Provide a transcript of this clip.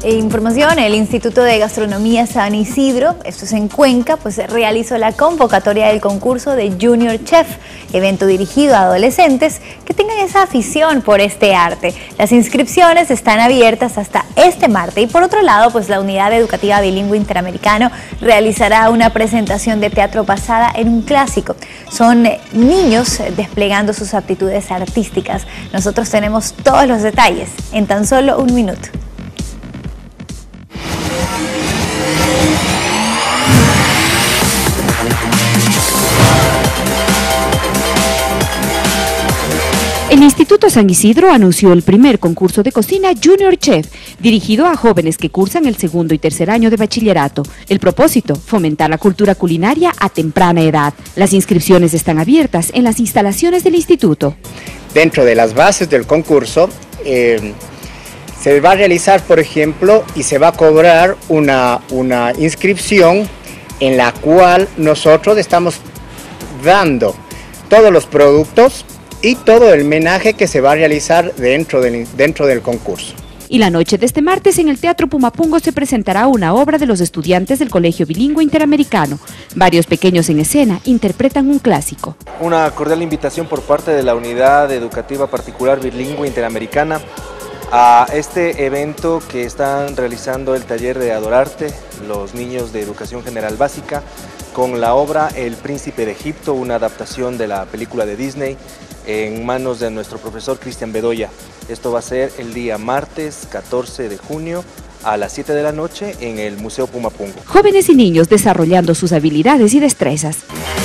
información, el Instituto de Gastronomía San Isidro, esto es en Cuenca, pues realizó la convocatoria del concurso de Junior Chef, evento dirigido a adolescentes que tengan esa afición por este arte. Las inscripciones están abiertas hasta este martes y por otro lado, pues la Unidad Educativa Bilingüe Interamericano realizará una presentación de teatro basada en un clásico. Son niños desplegando sus aptitudes artísticas. Nosotros tenemos todos los detalles en tan solo un minuto. El Instituto San Isidro anunció el primer concurso de cocina Junior Chef, dirigido a jóvenes que cursan el segundo y tercer año de bachillerato. El propósito, fomentar la cultura culinaria a temprana edad. Las inscripciones están abiertas en las instalaciones del instituto. Dentro de las bases del concurso, se va a realizar, por ejemplo, y se va a cobrar una inscripción en la cual nosotros estamos dando todos los productos y todo el menaje que se va a realizar dentro del concurso. Y la noche de este martes en el Teatro Pumapungo se presentará una obra de los estudiantes del Colegio Bilingüe Interamericano. Varios pequeños en escena interpretan un clásico. Una cordial invitación por parte de la Unidad Educativa Particular Bilingüe Interamericana a este evento que están realizando el taller de Adorarte, los niños de Educación General Básica, con la obra El Príncipe de Egipto, una adaptación de la película de Disney, en manos de nuestro profesor Cristian Bedoya. Esto va a ser el día martes 14 de junio a las 7 de la noche en el Museo Pumapungo. Jóvenes y niños desarrollando sus habilidades y destrezas.